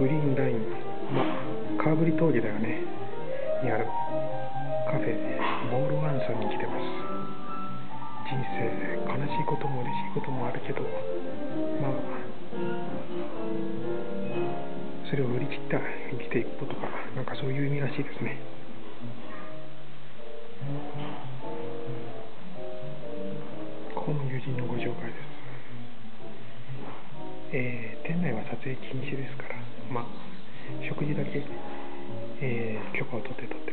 グリーンライン、カーブリ峠だよねにあるカフェボールワンさんに来てます。人生悲しいことも嬉しいこともあるけど、それを乗り切った生きていくことか、なんかそういう意味らしいですね。ここも友人のご紹介です。店内は撮影禁止ですから、食事だけ、許可を取って